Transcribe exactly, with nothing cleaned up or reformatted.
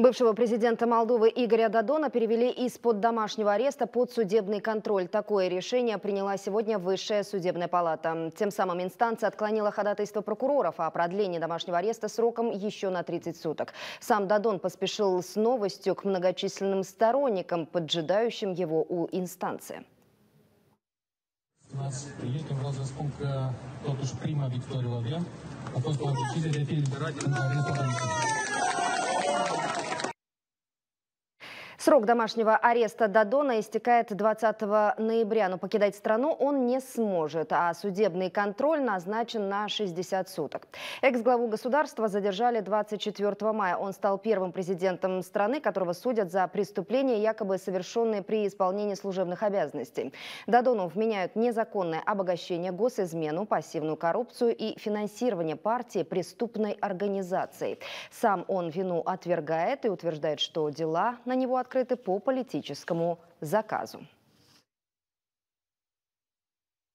Бывшего президента Молдовы Игоря Додона перевели из-под домашнего ареста под судебный контроль. Такое решение приняла сегодня Высшая судебная палата. Тем самым инстанция отклонила ходатайство прокуроров о продлении домашнего ареста сроком еще на тридцать суток. Сам Додон поспешил с новостью к многочисленным сторонникам, поджидающим его у инстанции. Нас prieten, vreau să spun că totuși prima victorie o avem. A fost o decizie de fi eliberat în arestul domiciliului. Срок домашнего ареста Додона истекает двадцатого ноября, но покидать страну он не сможет, а судебный контроль назначен на шестьдесят суток. Экс-главу государства задержали двадцать четвёртого мая. Он стал первым президентом страны, которого судят за преступления, якобы совершенные при исполнении служебных обязанностей. Додону вменяют незаконное обогащение, госизмену, пассивную коррупцию и финансирование партии преступной организацией. Сам он вину отвергает и утверждает, что дела на него открыты по политическому заказу.